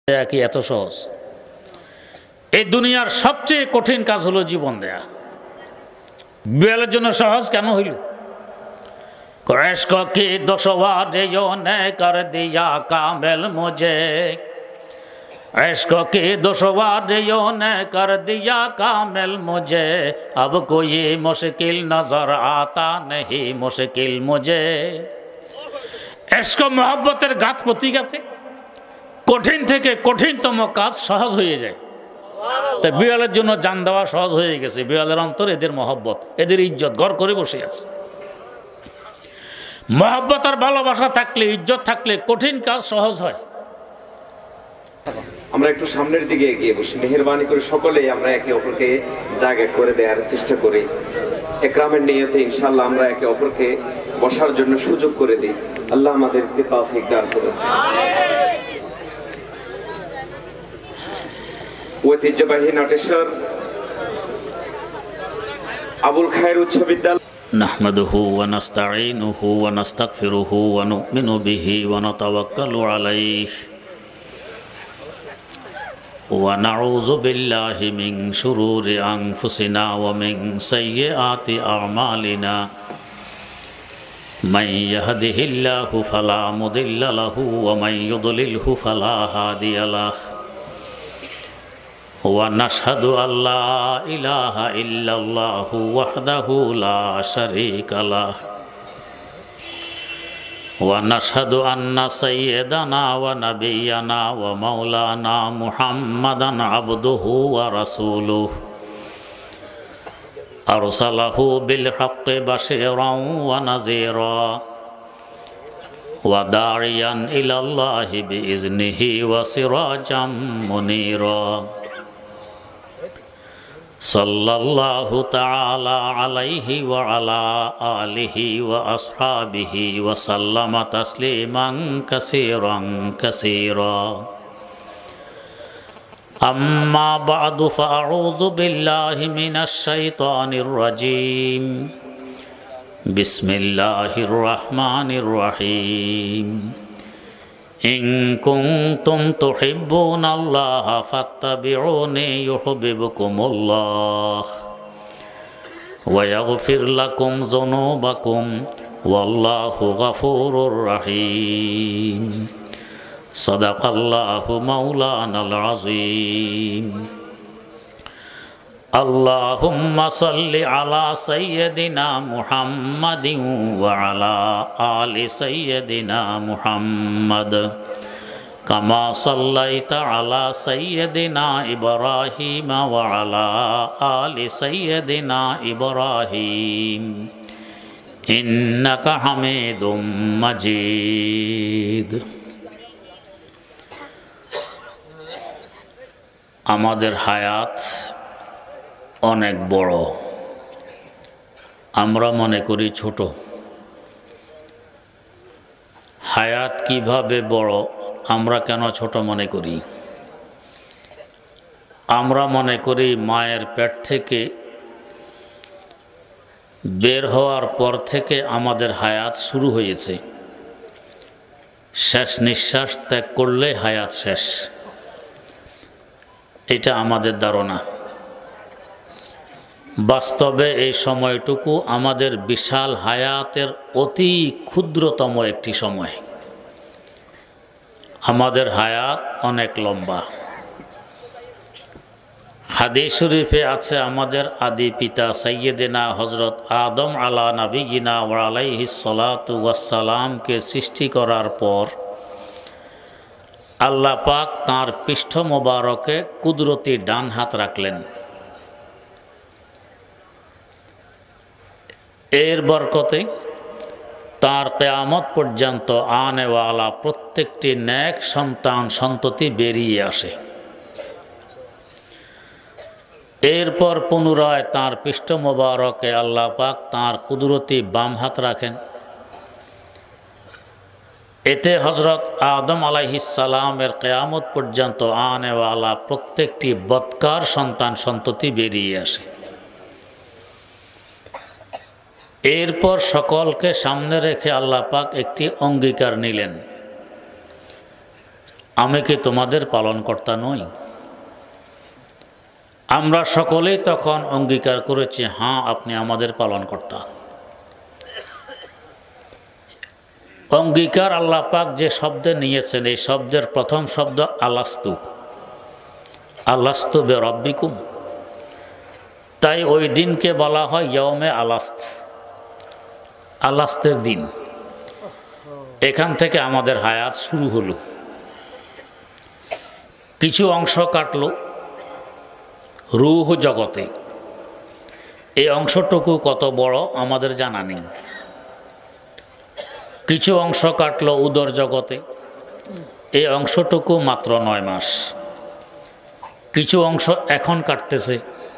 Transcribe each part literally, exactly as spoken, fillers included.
কি এত সহজ? এই দুনিয়ার সবচেয়ে কঠিন কাজ হলো জীবন দেয়া। বিড়ালের জন্য সহজ কেন হইল? इश्क की दुश्वारियों ने कर दिया कामिल मुझे, इश्क की दुश्वारियों ने कर दिया कामिल मुझे, अब कोई मुश्किल नजर आता नहीं मुश्किल मुझे। इश्क मोहब्बतेर गात प्रतिगाते কঠিন থেকে কঠিনতম কাজ সহজ হয়ে যায়। তাই বিড়ালের জন্য জান দেওয়া সহজ হয়ে গেছে। বিড়ালের অন্তর এদের মহব্বত, এদের ইজ্জত ঘর করে বসে আছে। মহব্বত আর ভালোবাসা থাকলে, ইজ্জত থাকলে কঠিন কাজ সহজ হয়। আমরা একটু সামনের দিকে এগিয়ে বসি, মেহেরবানি করে সকলেই আমরা একে অপরকে জায়গা করে দেওয়ার চেষ্টা করি। একরামের নিয়তে ইনশাআল্লাহ আমরা একে অপরকে বসার জন্য সুযোগ করে দিই। আল্লাহ আমাদেরকে তৌফিক দান করুন। ঐতিহ্যবাহী নাটেশ্বর আবুল খায়ের উচ্চ বিদ্যালয় নাহমাদুহু ওয়া নাস্তাঈনুহু ওয়া নাস্তাগফিরুহু ওয়া নু'মিনু বিহি ওয়া নাতাওয়াক্কালু আলাইহি ওয়া নাউযু বিল্লাহি মিন শুরুরি আনফুসিনা ওয়া মিন সাইয়্যাতি আ'মালিনা মান ইয়াহদিহিল্লাহু ফালা মুদিল্লা লাহু ওয়া মান ইউদ্লিলহু ফালা হাদিয়া লাহু ونشهد أن لا إله إلا الله وحده لا شريك له ونشهد أن سيدنا ونبينا ومولانا محمدا عبده ورسوله أرسله بالحق بشيرا ونذيرا وداعيا إلى الله بإذنه وسراجا منيرا صلى الله تعالى عليه وعلى آله وأصحابه وسلم تسليما كثيرا كثيرا أما بعد فأعوذ بالله من الشيطان الرجيم بسم الله الرحمن الرحيم إن كنتم تحبون الله فاتبعوني يحببكم الله ويغفر لكم ذنوبكم والله غفور رحيم صدق الله مولانا العظيم اللهم صل على سيدنا محمد وعلى آل سيدنا محمد كما صليت على سيدنا إبراهيم وعلى آل سيدنا إبراهيم إنك حميد مجيد। আমাদের হায়াত অনেক বড়, আমরা মনে করি ছোট। হায়াত কিভাবে বড়, আমরা কেন ছোট মনে করি? আমরা মনে করি মায়ের পেট থেকে বের হওয়ার পর থেকে আমাদের হায়াত শুরু হয়েছে, শেষ নিঃশ্বাস ত্যাগ করলে হায়াত শেষ। এটা আমাদের ধারণা। বাস্তবে এই সময়টুকু আমাদের বিশাল হায়াতের অতি ক্ষুদ্রতম একটি সময়। আমাদের হায়াত অনেক লম্বা। হাদিস শরীফে আছে, আমাদের আদি পিতা সাইয়্যিদিনা হযরত আদম আলা নবিয়িনা ওয়া আলাইহিস সালাতু ওয়াস সালামকে সৃষ্টি করার পর আল্লাহ পাক তাঁর পৃষ্ঠ মোবারকে কুদরতি ডান হাত রাখলেন। এর বরকতে তার কিয়ামত পর্যন্ত আনেওয়ালা প্রত্যেকটি নেক সন্তান সন্ততি বেরিয়ে আসে। এরপর পুনরায় তাঁর পৃষ্ঠ মোবারকে আল্লাহ পাক তাঁর কুদরতি বাম হাত রাখেন। এতে হযরত আদম আলাইহিস সালামের কিয়ামত পর্যন্ত আনেওয়ালা প্রত্যেকটি বদকার সন্তান সন্ততি বেরিয়ে আসে। এরপর সকলকে সামনে রেখে আল্লাহ পাক একটি অঙ্গীকার নিলেন, আমি কি তোমাদের পালনকর্তা নই? আমরা সকলেই তখন অঙ্গীকার করেছি, হ্যাঁ আপনি আমাদের পালনকর্তা। অঙ্গীকার আল্লাহ পাক যে শব্দে নিয়েছেন, এই শব্দের প্রথম শব্দ আলাস্তু, আলাস্তু বে রব্বিকুম। তাই ওই দিনকে বলা হয় ইয়মে আলাস্ত, আলাস্তের দিন। এখান থেকে আমাদের হায়াত শুরু হলো। কিছু অংশ কাটলো রূহ জগতে। এই অংশটুকু কত বড় আমাদের জানা নেই। কিছু অংশ কাটলো উদর জগতে। এই অংশটুকু মাত্র নয় মাস। কিছু অংশ এখন কাটতেছে।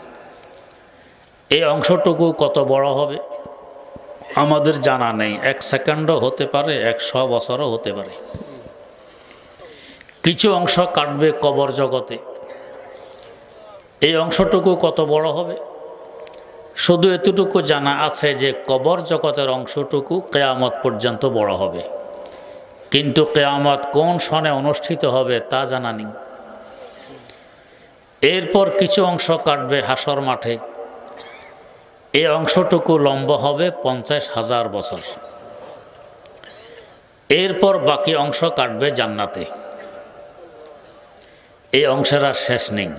এই অংশটুকু কত বড় হবে আমাদের জানা নেই। এক সেকেন্ডও হতে পারে, একশো বছরও হতে পারে। কিছু অংশ কাটবে কবর জগতে। এই অংশটুকু কত বড় হবে শুধু এতটুকু জানা আছে যে কবর জগতের অংশটুকু কিয়ামত পর্যন্ত বড় হবে, কিন্তু কিয়ামত কোন সনে অনুষ্ঠিত হবে তা জানা নেই। এরপর কিছু অংশ কাটবে হাসর মাঠে। এই অংশটুকু লম্বা হবে পঞ্চাশ হাজার বছর। এরপর বাকি অংশ কাটবে জান্নাতে। এই অংশের আর শেষ নেই।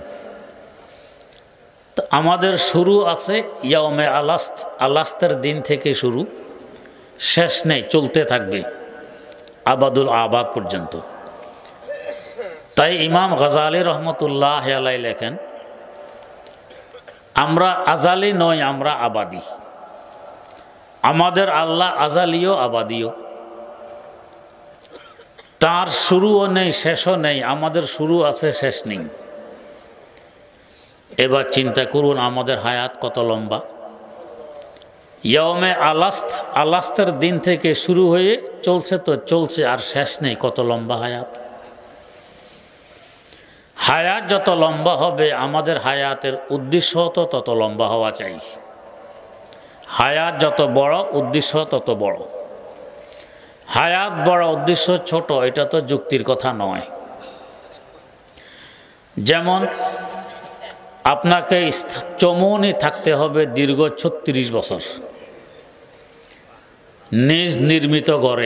তো আমাদের শুরু আছে ইয়াউমে আলাস্ত, আলাস্তের দিন থেকে শুরু, শেষ নেই, চলতে থাকবে আবাদুল আবাদ পর্যন্ত। তাই ইমাম গাজালি রহমতুল্লাহ আলাই লেখেন, আমরা আজালি নই, আমরা আবাদি। আমাদের আল্লাহ আজালিও আবাদিও। তার শুরুও নেই, শেষও নেই। আমাদের শুরু আছে, শেষ নেই। এবার চিন্তা করুন আমাদের হায়াত কত লম্বা। ইয়মে আলাস্ত, আলাস্তের দিন থেকে শুরু হয়ে চলছে তো চলছে, আর শেষ নেই। কত লম্বা হায়াত। হায়াত যত লম্বা হবে আমাদের হায়াতের উদ্দেশ্য তো তত লম্বা হওয়া চাই। হায়াত যত বড়, উদ্দেশ্য তত বড়। হায়াত বড়, উদ্দেশ্য ছোট, এটা তো যুক্তির কথা নয়। যেমন আপনাকে চমনে থাকতে হবে দীর্ঘ ছত্রিশ বছর নিজ নির্মিত ঘরে।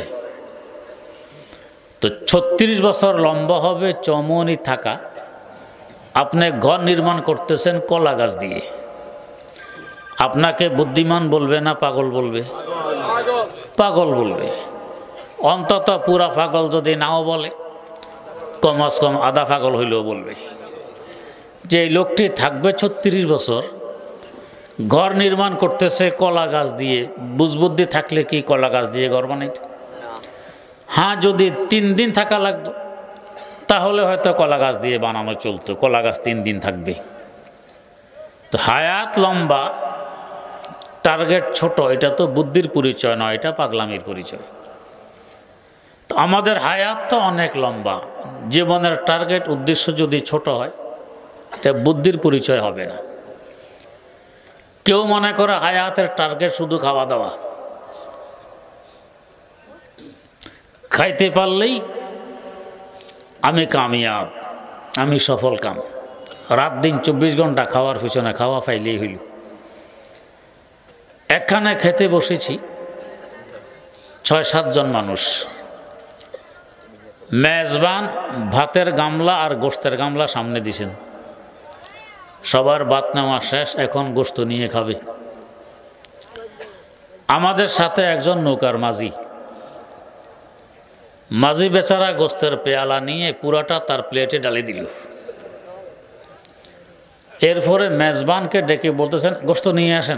তো ছত্রিশ বছর লম্বা হবে চমনি থাকা। আপনি ঘর নির্মাণ করতেছেন কলা গাছ দিয়ে। আপনাকে বুদ্ধিমান বলবে না পাগল বলবে? পাগল বলবে। অন্তত পুরা পাগল যদি নাও বলে, কমাস কম আধা পাগল হইলেও বলবে যে এই লোকটি থাকবে ছত্রিশ বছর, ঘর নির্মাণ করতেছে কলা গাছ দিয়ে। বুঝবুদ্ধি থাকলে কি কলা গাছ দিয়ে ঘর বানাইত? হ্যাঁ, যদি তিন দিন থাকা লাগতো তাহলে হয়তো কলা গাছ দিয়ে বানানো চলতো। কলা গাছ তিন দিন থাকবে। তো হায়াত লম্বা, টার্গেট ছোট, এটা তো বুদ্ধির পরিচয় নয়, এটা পাগলামির পরিচয়। তো আমাদের হায়াত তো অনেক লম্বা। জীবনের টার্গেট, উদ্দেশ্য যদি ছোট হয়, এটা বুদ্ধির পরিচয় হবে না। কেউ মনে করে হায়াতের টার্গেট শুধু খাওয়া দাওয়া, খাইতে পারলেই আমি কামিয়াব, আমি সফল কাম। রাত দিন চব্বিশ ঘন্টা খাওয়ার পিছনে, খাওয়া পাইলেই হইল। একখানে খেতে বসেছি, ছয় সাতজন মানুষ। মেজবান ভাতের গামলা আর গোশতের গামলা সামনে দিছেন। সবার ভাত নেওয়া শেষ, এখন গোশত নিয়ে খাবে। আমাদের সাথে একজন নৌকার মাঝি। মাঝি বেচারা গোশতের পেয়ালা নিয়ে পুরাটা তার প্লেটে ডালে দিল। এরপরে মেজবানকে ডেকে বলতেছেন, গোশত নিয়ে আসেন।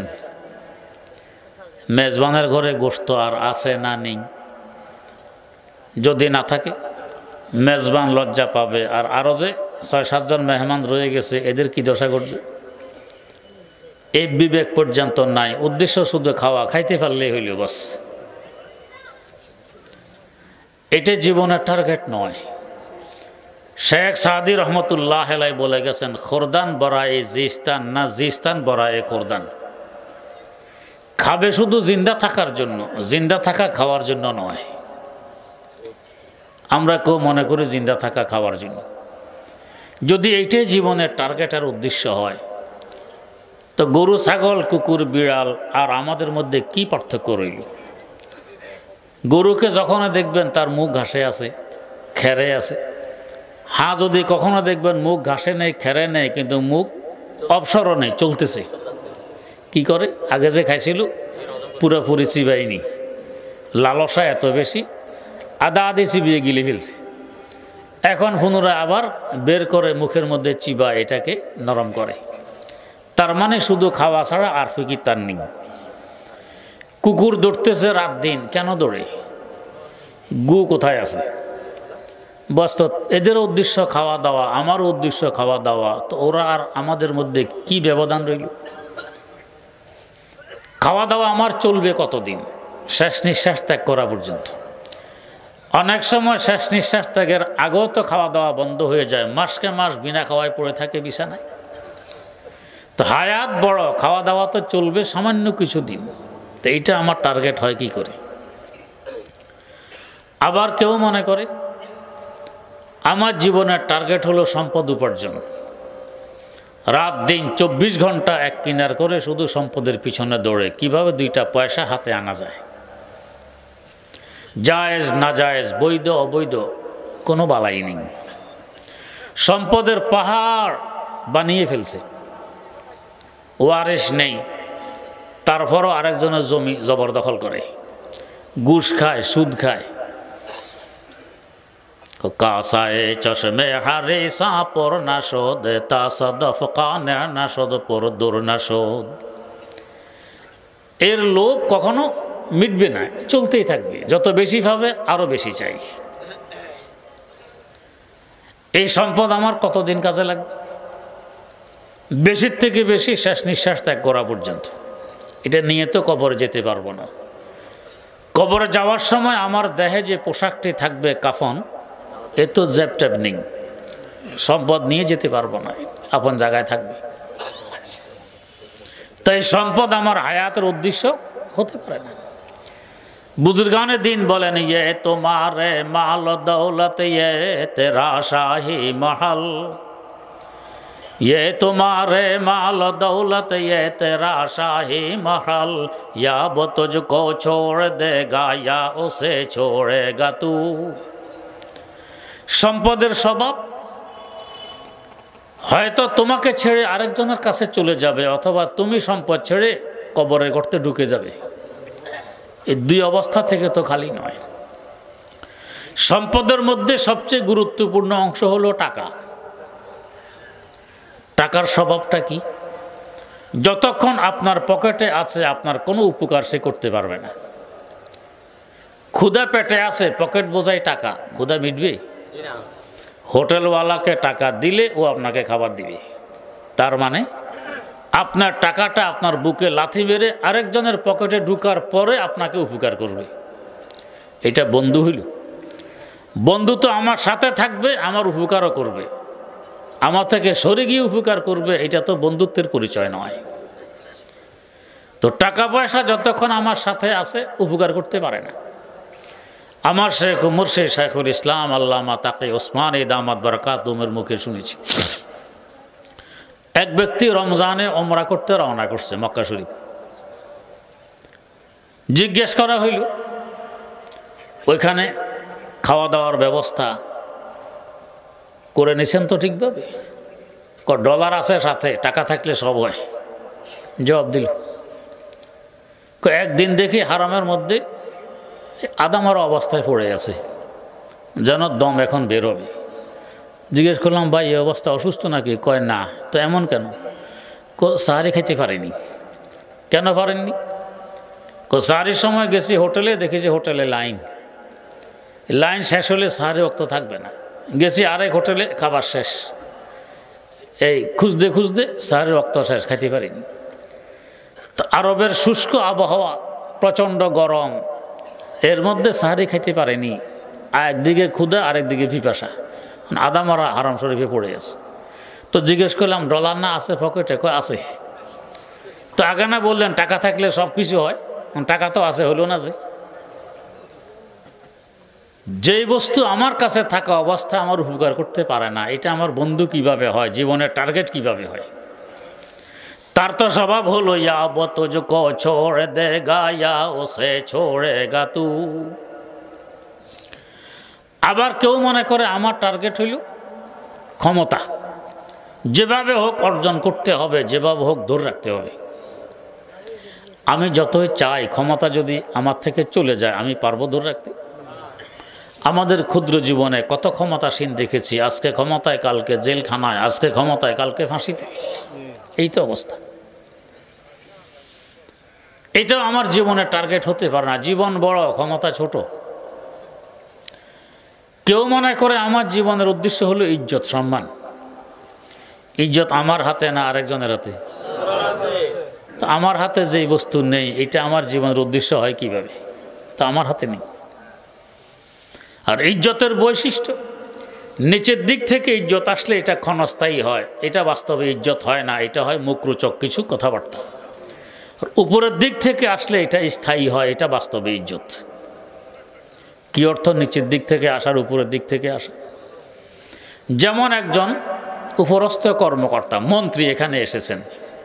মেজবানের ঘরে গোশত আর আছে না নেই? যদি না থাকে মেজবান লজ্জা পাবে, আর আরো যে ছয় সাতজন মেহমান রয়ে গেছে এদের কি দশা ঘটবে, এই বিবেক পর্যন্ত নাই। উদ্দেশ্য শুধু খাওয়া, খাইতে পারলেই হইল বাস। এটা জীবনের টার্গেট নয়। শেখ সাদি রহমতুল্লাহ আলাই বলে গেছেন, খোরদান বরায়ে জিস্তান না জিস্তান বরায়ে খোরদান। খাবে শুধু জিন্দা থাকার জন্য, জিন্দা থাকা খাওয়ার জন্য নয়। আমরা কেউ মনে করি জিন্দা থাকা খাওয়ার জন্য। যদি এইটাই জীবনের টার্গেট আর উদ্দেশ্য হয়, তো গরু, ছাগল, কুকুর, বিড়াল আর আমাদের মধ্যে কি পার্থক্য রইল? গরুকে যখন দেখবেন তার মুখ ঘাসে আছে, খেরে আছে। হ্যাঁ, যদি কখনো দেখবেন মুখ ঘাসে নেই, খেরে নেই, কিন্তু মুখ অবসরও নেই, চলতেছে। কি করে? আগে যে খাইছিল পুরোপুরি চিবাইনি, লালসা এত বেশি, আদা আদি চিবিয়ে গিলে ফেলছে। এখন পুনরায় আবার বের করে মুখের মধ্যে চিবা এটাকে নরম করে। তার মানে শুধু খাওয়া ছাড়া আর ফিকির তার নেই। কুকুর দৌড়তেছে রাত দিন, কেন দৌড়ে? গু কোথায় আছে? বাস্তব এদের উদ্দেশ্য খাওয়া দাওয়া, আমার উদ্দেশ্য খাওয়া দাওয়া, তো ওরা আর আমাদের মধ্যে কি ব্যবধান রইল? খাওয়া দাওয়া আমার চলবে কতদিন? শেষ নিঃশ্বাস ত্যাগ করা পর্যন্ত। অনেক সময় শেষ নিঃশ্বাস ত্যাগের আগেও তো খাওয়া দাওয়া বন্ধ হয়ে যায়, মাসকে মাস বিনা খাওয়ায় পড়ে থাকে বিছানায়। তো হায়াত বড়, খাওয়া দাওয়া তো চলবে সামান্য কিছুদিন। তো এইটা আমার টার্গেট হয় কি করে? আবার কেউ মনে করে আমার জীবনের টার্গেট হলো সম্পদ উপার্জন। রাত দিন চব্বিশ ঘন্টা এক কিনার করে শুধু সম্পদের পিছনে দৌড়ে, কিভাবে দুইটা পয়সা হাতে আনা যায়। জায়েজ না জায়েজ, বৈধ অবৈধ, কোনো বালাই নেই। সম্পদের পাহাড় বানিয়ে ফেলছে, ওয়ারিশ নেই, তারপরও আরেকজনের জমি জবরদখল করে, ঘুষ খায়, সুদ খায়। কাসায় চশমে হারে সাপর নাশদ, তাসদফ কানে নাশদ পর দূর নাশদ। এর লোভ কখনো মিটবে না, চলতেই থাকবে। যত বেশি পাবে আরো বেশি চাই। এই সম্পদ আমার কতদিন কাজে লাগবে? বেশির থেকে বেশি শেষ নিঃশ্বাস ত্যাগ করা পর্যন্ত। এটা নিয়ে তো কবরে যেতে পারবো না। কবরে যাওয়ার সময় আমার দেহে যে পোশাকটি থাকবে, কাফন, এ তো জ্যাপ ট্যাপ নেই, সম্পদ নিয়ে যেতে পারবো না, আপন জায়গায় থাকবে। তাই সম্পদ আমার হায়াতের উদ্দেশ্য হতে পারে না। বুজুর্গানে দিন বলেন, ইয়ে তোমারে মাল দৌলত, ইয়ে তেরা শাহী মহল, ये तुम्हारे माल दौलत, ये तेरा शाही महल, या वो तुझको छोड़ देगा या उसे छोड़ेगा तू। সম্পদের স্বভাব হয়তো তোমাকে ছেড়ে আরেকজনের কাছে চলে যাবে, অথবা তুমি সম্পদ ছেড়ে কবরে গর্তে ঢুকে যাবে। এই দুই অবস্থা থেকে তো খালি নয়। সম্পদের মধ্যে সবচেয়ে গুরুত্বপূর্ণ অংশ হলো টাকা। টাকার স্বভাবটা কি? যতক্ষণ আপনার পকেটে আছে আপনার কোনো উপকার সে করতে পারবে না। ক্ষুধা পেটে আছে, পকেট বোঝাই টাকা, ক্ষুধা মিটবে? হোটেলওয়ালাকে টাকা দিলে ও আপনাকে খাবার দিবে। তার মানে আপনার টাকাটা আপনার বুকে লাথি মেরে আরেকজনের পকেটে ঢুকার পরে আপনাকে উপকার করবে। এটা বন্ধু হইল? বন্ধু তো আমার সাথে থাকবে, আমার উপকারও করবে, আমার থেকে সরে গিয়ে উপকার করবে। এটা তো বন্ধুত্বের পরিচয় নয়। তো টাকা পয়সা যতক্ষণ আমার সাথে আছে উপকার করতে পারে না। আমার শেখ মুর্শিদ শেখুল ইসলাম আল্লামা তাকি ওসমান দামাত বারাকাতুহুর মুখে শুনেছি, এক ব্যক্তি রমজানে ওমরা করতে রওনা করছে মক্কা শরীফ। জিজ্ঞেস করা হইল ওইখানে খাওয়া দাওয়ার ব্যবস্থা করে নিছেন তো ঠিকভাবে? ক ডলার আছে সাথে, টাকা থাকলে সব হয়। জবাব দিল, একদিন দেখি হারামের মধ্যে আদামার অবস্থায় পড়ে আছে, যেন দম এখন বেরোবে। জিজ্ঞেস করলাম, ভাই এই অবস্থা অসুস্থ নাকি? কয় না। তো এমন কেন? সাহারি খেতে পারিনি। কেন পারেননি? সাহারির সময় গেছি হোটেলে, দেখেছি হোটেলে লাইন, লাইন শেষ হলে সাহারি ওক্ত থাকবে না। গেছি আরেক হোটেলে, খাবার শেষ। এই খুঁজতে খুঁজতে সাহারি রক্ত শেষ, খাইতে পারিনি। তো আরবের শুষ্ক আবহাওয়া, প্রচণ্ড গরম, এর মধ্যে সাহারি খাইতে পারেনি। একদিকে ক্ষুধা, আরেকদিকে পিপাসা, আদামারা হারাম শরীফে পড়ে আছে। তো জিজ্ঞেস করলাম, ডলার না আছে পকেটে? কয় আছে। তো আগে না বললেন টাকা থাকলে সব কিছু হয়? টাকা তো আছে, হলো না যে। যেই বস্তু আমার কাছে থাকা অবস্থা আমার উপকার করতে পারে না, এটা আমার বন্ধু কিভাবে হয়, জীবনের টার্গেট কিভাবে হয়? তার তো স্বভাব হলো ইয়া তুঝকো ছোড় দেগা ইয়া ওসে ছোড়েগা তু। আবার কেউ মনে করে আমার টার্গেট হইল ক্ষমতা, যেভাবে হোক অর্জন করতে হবে, যেভাবে হোক ধরে রাখতে হবে। আমি যতই চাই ক্ষমতা যদি আমার থেকে চলে যায়, আমি পারবো ধরে রাখতে? আমাদের ক্ষুদ্র জীবনে কত ক্ষমতাসীন দেখেছি, আজকে ক্ষমতায় কালকে জেলখানায়, আজকে ক্ষমতায় কালকে ফাঁসিতে। এই তো অবস্থা। এটাও আমার জীবনের টার্গেট হতে পারে না। জীবন বড়, ক্ষমতা ছোট। কেউ মনে করে আমার জীবনের উদ্দেশ্য হলো ইজ্জত, সম্মান। ইজ্জত আমার হাতে না আরেকজনের হাতে? তো আমার হাতে যেই বস্তু নেই, এটা আমার জীবনের উদ্দেশ্য হয় কিভাবে? তা আমার হাতে নেই। আর ইজ্জতের বৈশিষ্ট্য, নিচের দিক থেকে ইজ্জত আসলে এটা ক্ষণস্থায়ী হয়, এটা বাস্তবে ইজ্জত হয় না, এটা হয় মুখরোচক কিছু কথাবার্তা। উপরের দিক থেকে আসলে এটা স্থায়ী হয়, এটা বাস্তবে ইজ্জত। কি অর্থ নিচের দিক থেকে আসার, উপরের দিক থেকে আসা? যেমন একজন উপরস্থ কর্মকর্তা, মন্ত্রী এখানে এসেছেন,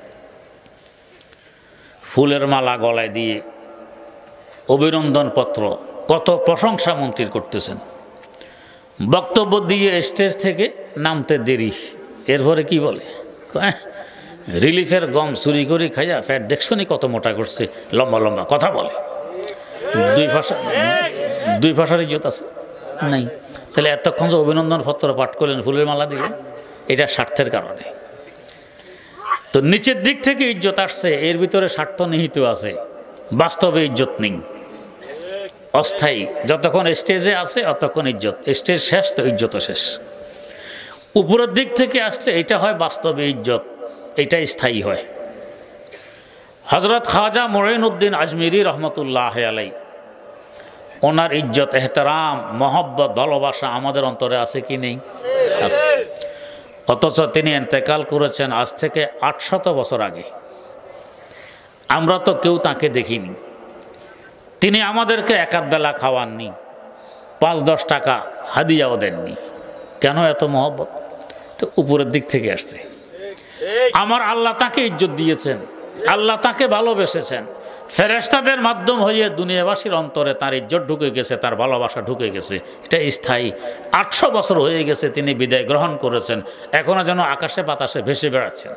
ফুলের মালা গলায় দিয়ে অভিনন্দন পত্র, কত প্রশংসা মন্ত্রীর করতেছেন। বক্তব্য দিয়ে স্টেজ থেকে নামতে দেরি, এরপরে কি বলে, রিলিফের গম চুরি করে খাইয়া ফ্যাট দেখছনি কত মোটা করছে, লম্বা লম্বা কথা বলে। দুই ভাষা দুই ভাষার ইজ্জত আছে নাই? তাহলে এতক্ষণ যে অভিনন্দন পত্র পাঠ করলেন, ফুলের মালা দিলেন, এটা স্বার্থের কারণে। তো নিচের দিক থেকে ইজ্জত আসছে, এর ভিতরে স্বার্থ নিহিত আছে, বাস্তবে ইজ্জত নেই, অস্থায়ী। যতক্ষণ স্টেজে আছে অতক্ষণ ইজ্জত, স্টেজ শেষ তো ইজ্জত শেষ। উপরের দিক থেকে আসলে এটা হয় বাস্তবে ইজ্জত, এটাই স্থায়ী হয়। হযরত খাজা মুঈনুদ্দিন আজমিরি রহমতুল্লাহ আলাই, ওনার ইজ্জত, এহতেরাম, মহব্বত, ভালোবাসা আমাদের অন্তরে আছে কি নেই? আছে। অথচ তিনি ইন্তেকাল করেছেন আজ থেকে আটশত বছর আগে। আমরা তো কেউ তাকে দেখিনি। তিনি আমাদেরকে একাধ বেলা খাওয়াননি, পাঁচ দশ টাকা হাদিয়াও দেননি। কেন এত মহব্বত? তো উপরের দিক থেকে আসছে। আমার আল্লাহ তাকে ইজ্জত দিয়েছেন, আল্লাহ তাকে ভালোবেসেছেন। ফেরেশতাদের মাধ্যম হয়ে দুনিয়াবাসীর অন্তরে তার ইজ্জত ঢুকে গেছে, তার ভালোবাসা ঢুকে গেছে, এটা স্থায়ী। আটশো বছর হয়ে গেছে তিনি বিদায় গ্রহণ করেছেন, এখনো যেন আকাশে বাতাসে ভেসে বেড়াচ্ছেন।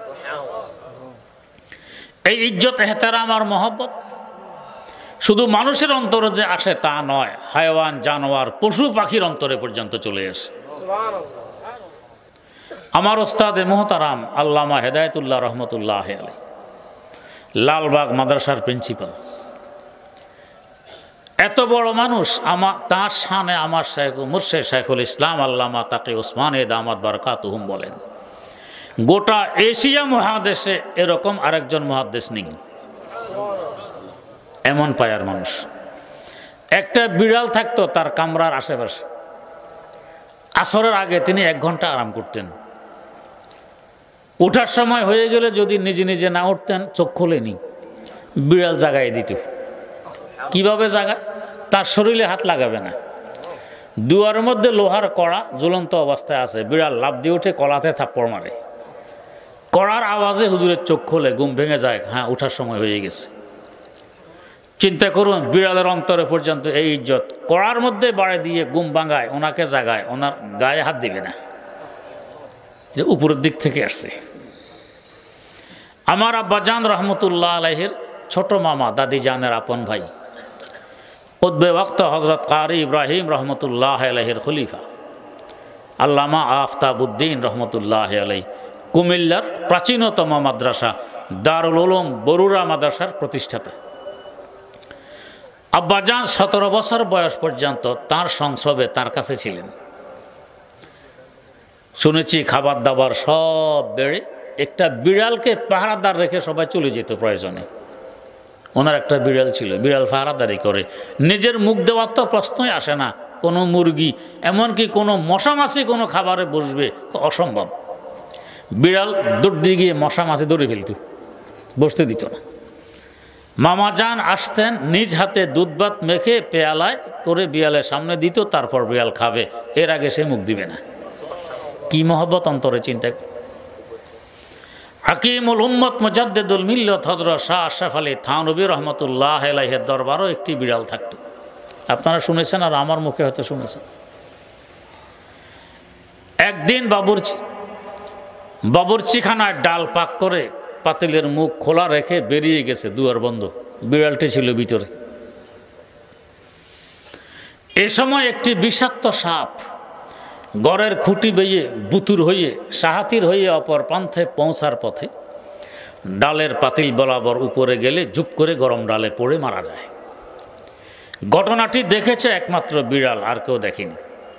এই ইজ্জত, এহতেরাম আর মহব্বত শুধু মানুষের অন্তরে যে আসে তা নয়, হায়াওয়ান, জানোয়ার, পশু পাখির অন্তরে পর্যন্ত চলে আসে। আমার ওস্তাদে মুহতারাম আল্লামা হেদায়েতুল্লাহ রহমতুল্লাহ আলাইহি, লালবাগ মাদ্রাসার প্রিন্সিপাল, এত বড় মানুষ, আমার তার শানে আমার শেখ মুর্শেদ শেখুল ইসলাম আল্লামা তাকি ওসমানে দামাত বারাকাতুহুম বলেন, গোটা এশিয়া মহাদেশে এরকম আরেকজন মুহাদ্দিস নেই, এমন পায়ার মানুষ। একটা বিড়াল থাকতো তার কামরার আশেপাশে, আসরের আগে তিনি এক ঘন্টা আরাম করতেন। ওঠার সময় হয়ে গেলে যদি নিজে নিজে না উঠতেন, চোখ খোলেনি, বিড়াল জাগায় দিত। কিভাবে জাগায়? তার শরীরে হাত লাগাবে না, দুয়ারের মধ্যে লোহার কড়া ঝুলন্ত অবস্থায় আছে, বিড়াল লাফ দিয়ে উঠে কলাতে থাপ্পড় মারে, কড়ার আওয়াজে হুজুরের চোখ খোলে, ঘুম ভেঙে যায়, হ্যাঁ ওঠার সময় হয়ে গেছে। চিন্তা করুন, বিড়ালের অন্তরে পর্যন্ত এই ইজ্জত। কড়ার মধ্যে বাড়ি দিয়ে ঘুম ভাঙায়, ওনাকে জাগায়, ওনার গায়ে হাত দিবে না, উপরের দিক থেকে আসছে। আমার আব্বাজান রহমতুল্লাহ আলাইহির ছোট মামা, দাদি জানের আপন ভাই, কুতবে ওয়াক্ত হযরত কারি ইব্রাহিম রহমতুল্লাহ আলাইহির খলিফা আল্লামা আফতাবউদ্দিন রহমতুল্লাহ আলাইহি, কুমিল্লার প্রাচীনতম মাদ্রাসা দারুল উলুম বরুড়া মাদ্রাসার প্রতিষ্ঠাতা। আব্বাজান সতেরো বছর বয়স পর্যন্ত তার সংসবে তার কাছে ছিলেন। শুনেছি খাবার দাবার সব বেড়ে একটা বিড়ালকে পাহারাদার রেখে সবাই চলে যেত প্রয়োজনে। ওনার একটা বিড়াল ছিল, বিড়াল পাহারাদারি করে, নিজের মুখ দেওয়ার তো প্রশ্নই আসে না। কোনো মুরগি, এমনকি কোনো মশা মাছি কোনো খাবারে বসবে, অসম্ভব। বিড়াল দৌড় দিয়ে গিয়ে মশা মাছি ধরে ফেলত, বসতে দিত না। মামা জান আসতেন, নিজ হাতে দুধ ভাত মেখে পেয়ালায় করে বিড়ালের সামনে দিত, তারপর বিড়াল খাবে, এর আগে সে মুখ দিবে না। কি মহব্বত অন্তরে চিন্তা। হাকিমুল উম্মত মুজাদ্দিদুল মিল্লাত হযরত শাহ আশরাফ আলী থানভী রহমতুল্লাহ আলাইহির দরবারও একটি বিড়াল থাকত। আপনারা শুনেছেন আর আমার মুখে হয়তো শুনেছেন। একদিন বাবুর্চি বাবুর্চিখানায় ডাল পাক করে পাতিলের মুখ খোলা রেখে বেরিয়ে গেছে, দুয়ার বন্ধ, বিড়ালটি ছিল ভিতরে। এ সময় একটি বিষাক্ত সাপ গড়ের খুঁটি বেয়ে বুতুর হয়ে সাহাতির হয়ে অপর প্রান্তে পৌঁছার পথে ডালের পাতিল বরাবর উপরে গেলে জুপ করে গরম ডালে পড়ে মারা যায়। ঘটনাটি দেখেছে একমাত্র বিড়াল, আর কেউ দেখেনি।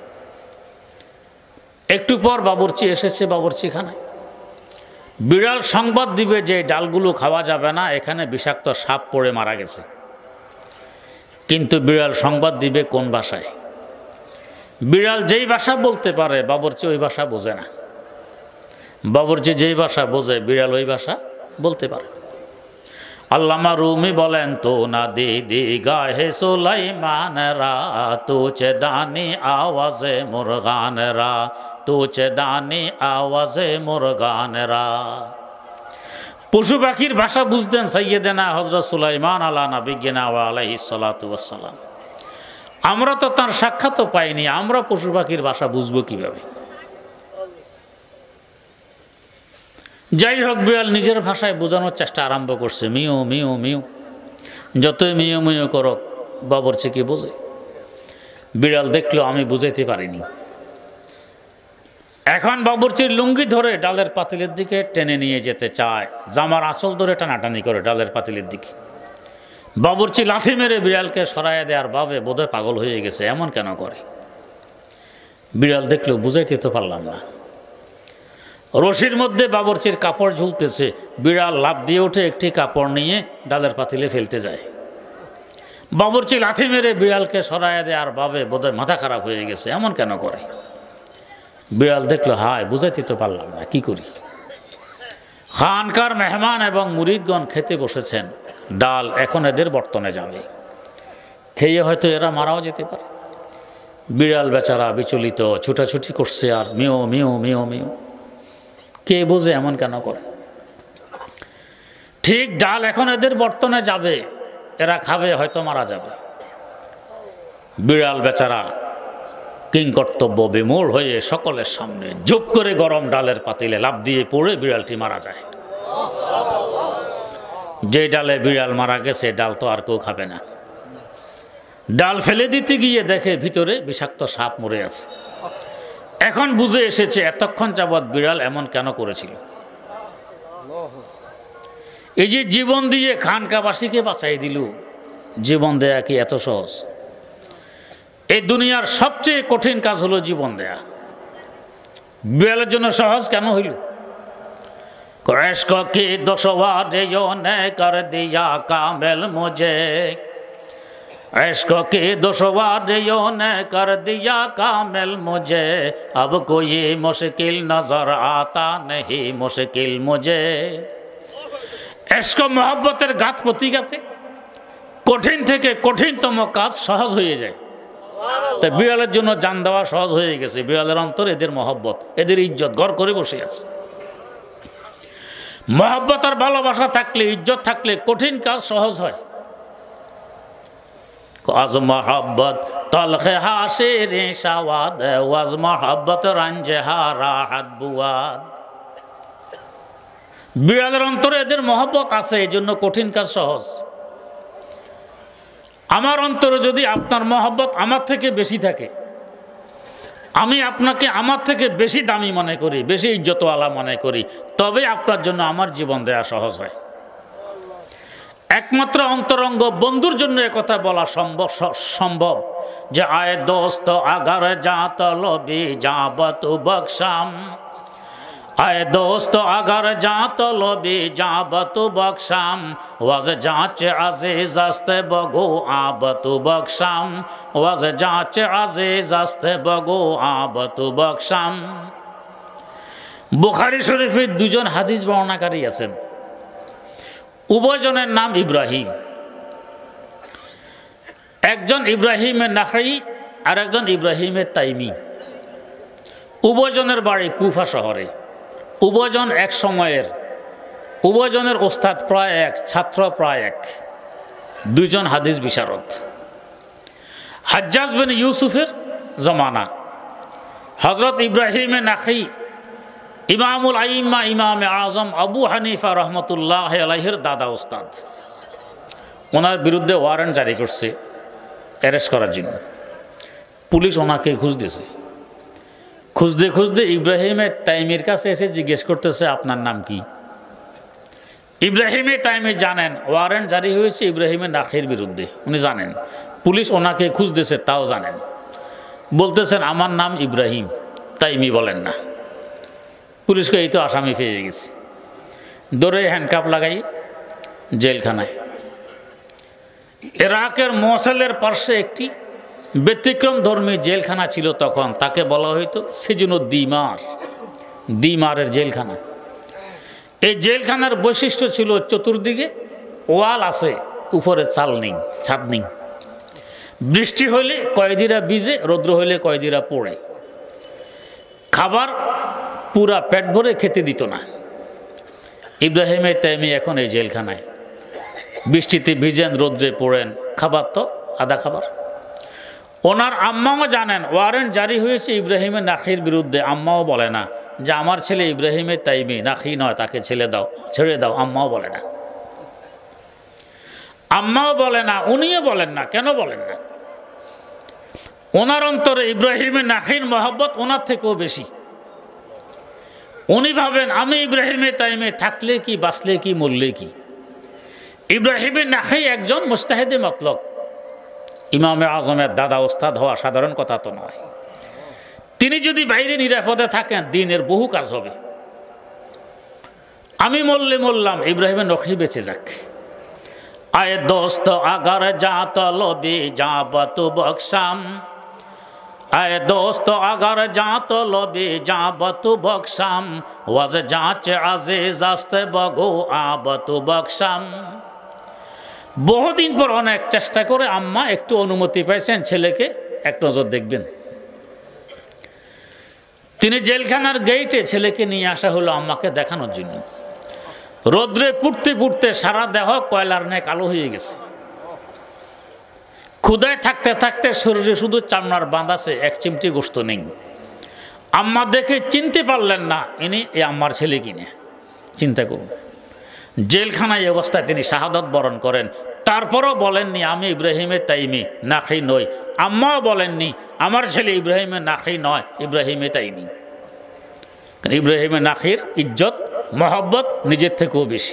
একটু পর বাবুর্চি এসেছে বাবুর্চিখানায়। বিড়াল সংবাদ দিবে যে ডালগুলো খাওয়া যাবে না, এখানে বিষাক্ত সাপ পড়ে মারা গেছে। কিন্তু বিড়াল সংবাদ দিবে কোন ভাষায়? বিড়াল যেই ভাষা বলতে পারে বাবুর্চি ওই ভাষা বোঝে না। বাবুর্চি যেই ভাষা বোঝে বিড়াল ওই ভাষা বলতে পারে। আল্লামা রুমি বলেন, তো না দি দি গায়ে সুলাইমানরা, তুচে দানি আওয়াজে মুরগানরা, তুচে দানি আওয়াজে মুরগানরা। পশু পাখির ভাষা বুঝতেন সাইয়েদেনা হযরত সুলাইমান আলা নবিয়িনা ওয়া আলাইহিস সালাতু ওয়াস সালাম। আমরা তো তার সাক্ষাৎও পাইনি, আমরা পশু পাখির ভাষা বুঝবো কিভাবে? যাই হোক, বিড়াল নিজের ভাষায় বোঝানোর চেষ্টা আরম্ভ করছে, মিও মিও মিও। যতই মিও মিও করো বাবুর্চি কি বোঝে? বিড়াল দেখলো আমি বুঝাইতে পারিনি। এখন বাবুর্চির লুঙ্গি ধরে ডালের পাতিলের দিকে টেনে নিয়ে যেতে চায়, জামার আঁচল ধরে টানাটানি করে ডালের পাতিলের দিকে। বাবুর্চি লাথি মেরে বিড়ালকে সরাইয়া দেওয়ার ভাবে বোধহয় পাগল হয়ে গেছে, এমন কেন করে? বিড়াল দেখলো বুঝাইতে তো পারলাম না। রশির মধ্যে বাবুর্চির কাপড় ঝুলতেছে, বিড়াল লাফ দিয়ে উঠে একটি কাপড় নিয়ে ডালের পাতিলে ফেলতে যায়। বাবুর্চি লাথি মেরে বিড়ালকে সরাইয়া দেওয়ার ভাবে বোধহয় মাথা খারাপ হয়ে গেছে, এমন কেন করে? বিড়াল দেখলো হায় বুঝাইতে তো পারলাম না, কি করি? খানকার মেহমান এবং মুরিদগণ খেতে বসেছেন, ডাল এখন এদের বর্তনে যাবে, খেয়ে হয়তো এরা মারাও যেতে পারে। বিড়াল বেচারা বিচলিত, ছুটাছুটি করছে আর মিও মিও মিও মিও। কে বোঝে এমন কেন করে? ঠিক ডাল এখন এদের বর্তনে যাবে, এরা খাবে হয়তো মারা যাবে। বিড়াল বেচারা কিংকর্তব্য বিমূঢ় হয়ে সকলের সামনে জোপ করে গরম ডালের পাতিলে লাফ দিয়ে পড়ে বিড়ালটি মারা যায়। যে ডালে বিড়াল মারা গেছে ডাল তো আর কেউ খাবে না। ডাল ফেলে দিতে গিয়ে দেখে ভিতরে বিষাক্ত সাপ মরে আছে। এখন বুঝে এসেছে এতক্ষণ যাবৎ বিড়াল এমন কেন করেছিল। এই যে জীবন দিয়ে খানকাবাসীকে বাঁচাই দিল, জীবন দেয়া কি এত সহজ? এই দুনিয়ার সবচেয়ে কঠিন কাজ হলো জীবন দেয়া। বিড়ালের জন্য সহজ কেন হইল? इश्क की दुश्वारियों ने कर दिया कामिल मुझे, इश्क की दुश्वारियों ने कर दिया कामिल मुझे, अब कोई मुश्किल नजर आता नहीं मुश्किल मुझे। इश्क मोहब्बतेर गात प्रतिगाते कठिन থেকে কঠিনতম কাজ সহজ হয়ে যায়। তাই বিড়ালের জন্য জান দেওয়া সহজ হয়ে গেছে। বিড়ালের অন্তরে এদের মহব্বত, এদের ইজ্জত ঘর করে বসে আছে। মহব্বত আর ভালোবাসা থাকলে, ইজ্জত থাকলে কঠিন কাজ সহজ হয়। আজ মহব্বত তলখে হাসিরে শাওয়াদ, ওয়াজ মহব্বত রঞ্জে হারাহাত বুয়াদ। বিড়ালের অন্তরে এদের মহব্বত আছে, এই জন্য কঠিন কাজ সহজ। আমার অন্তরে যদি আপনার মহব্বত আমার থেকে বেশি থাকে, আমি আপনাকে আমার থেকে বেশি দামি মনে করি, বেশি ইজ্জতওয়ালা মনে করি, তবে আপনার জন্য আমার জীবন দেয়া সহজ হয়। একমাত্র অন্তরঙ্গ বন্ধুর জন্য একথা বলা সম্ভব সম্ভব যে আয় দোস্ত আগার যা তলবি যাবত বকশাম, आए दोस्त अगर जा तलबी जाबतु बख्शाम, वज जांच अजीज अस्ते बगो आबतु बख्शाम, वज जांच अजीज अस्ते बगो आबतु बख्शाम। बुखारी शरीफे दुजन हादिस बर्णनाकारी आছেন, উভয়জনের নাম ইব্রাহিম। একজন ইব্রাহিমের নাখরি আর একজন ইব্রাহিমের তাইমি, উভয়জনের বাড়ি কুফা শহরে। উভয়জন এক সময়ের, উভয়জনের ওস্তাদ প্রায় এক, ছাত্র প্রায় এক, দুইজন হাদিস বিশারদ। হাজ্জাজ বিন ইউসুফের জমানা, হজরত ইব্রাহিমের নাখরি ইমামুল আইম্মা ইমাম আজম আবু হানিফা রহমতুল্লাহ আলাইহির দাদা ওস্তাদ, ওনার বিরুদ্ধে ওয়ারেন্ট জারি করছে অ্যারেস্ট করার জন্য। পুলিশ ওনাকে খুঁজতেছে, খুঁজতে খুঁজতে ইব্রাহিমের তাইমির কাছে এসে জিজ্ঞেস করতেছে আপনার নাম কি। ইব্রাহিমের তাইমি জানেন ওয়ারেন্ট জারি হয়েছে ইব্রাহিমের নাখির বিরুদ্ধে, উনি জানেন। পুলিশ ওনাকে খুঁজতেছে তাও জানেন, বলতেছেন আমার নাম ইব্রাহিম, তাইমি বলেন না। পুলিশকে এই তো আসামি পেয়ে গেছে, দৌড়ে হ্যান্ডকাপ লাগাই জেলখানায়। ইরাকের মোসেলের পার্শ্বে একটি ব্যতিক্রম ধর্মী জেলখানা ছিল তখন, তাকে বলা হইতো সেজন্য দিমার, দিমারের জেলখানা। এই জেলখানার বৈশিষ্ট্য ছিল চতুর্দিকে ওয়াল আছে, উপরে চাল নেই, ছাদ নেই। বৃষ্টি হইলে কয়েদিরা ভিজে, রৌদ্র হইলে কয়েদিরা পড়ে। খাবার পুরা পেট ভরে খেতে দিত না। ইব্রাহিমের তাইমি এখন এই জেলখানায়, বৃষ্টিতে ভিজেন, রৌদ্রে পড়েন, খাবার তো আধা খাবার। ওনার আম্মাও জানেন ওয়ারেন্ট জারি হয়েছে ইব্রাহিমের নাখির বিরুদ্ধে। আম্মাও বলে না যে আমার ছেলে ইব্রাহিমের তাইমি, নাখি নয়, তাকে ছেড়ে দাও, ছেড়ে দাও। আম্মাও বলে না, আম্মাও বলে না, উনিও বলেন না। কেন বলেন না? ওনার অন্তরে ইব্রাহিমের নাখির মহব্বত ওনার থেকেও বেশি। উনি ভাবেন আমি ইব্রাহিমের তাইমে থাকলে কি, বাঁচলে কি, মরলে কি। ইব্রাহিমের নাখি একজন মুস্তাহিদে মতলব, ইমামে আজমের দাদা ওস্তাদ হওয়া সাধারণ কথা তো নয়। তিনি যদি বাইরে নিরাপদে থাকেন দিনের বহু কাজ হবে। আমি মরলে মরলাম, ইব্রাহিমের নখি বেঁচে যাক। আয়ে দোস্ত আগার জাত লবি যাবত বকশাম, আয়ে দোস্ত আগার জাত লবি যাবত বকশাম, ওয়াজ জাঁচ আজিজ আস্তে বগো আবত বকশাম। বহুদিন পর অনেক চেষ্টা করে আম্মা একটু অনুমতি পাইছেন ছেলেকে এক নজর দেখবেন। তিনি জেলখানার গেইটে ছেলেকে নিয়ে আসা হলো আম্মাকে দেখানোর জন্য। রোদ্রে পুড়তে পুড়তে সারা দেহ কয়লার ন্যায় কালো হয়ে গেছে। ক্ষুদায় থাকতে থাকতে শরীরে শুধু চামড়ার বাঁধ আছে, এক চিমটি গোশত নেই। আম্মা দেখে চিনতে পারলেন না ইনি এই আম্মার ছেলে কিনে। চিন্তা করুন, জেলখানায় এই অবস্থায় তিনি শাহাদাত বরণ করেন। তারপরও বলেননি আমি ইব্রাহিমের তাইমি, নাখি নই। আম্মাও বলেননি আমার ছেলে ইব্রাহিমের নাখি নয়, ইব্রাহিমের তাইমি। ইব্রাহিমের নাখির ইজ্জত মহব্বত নিজের থেকেও বেশি।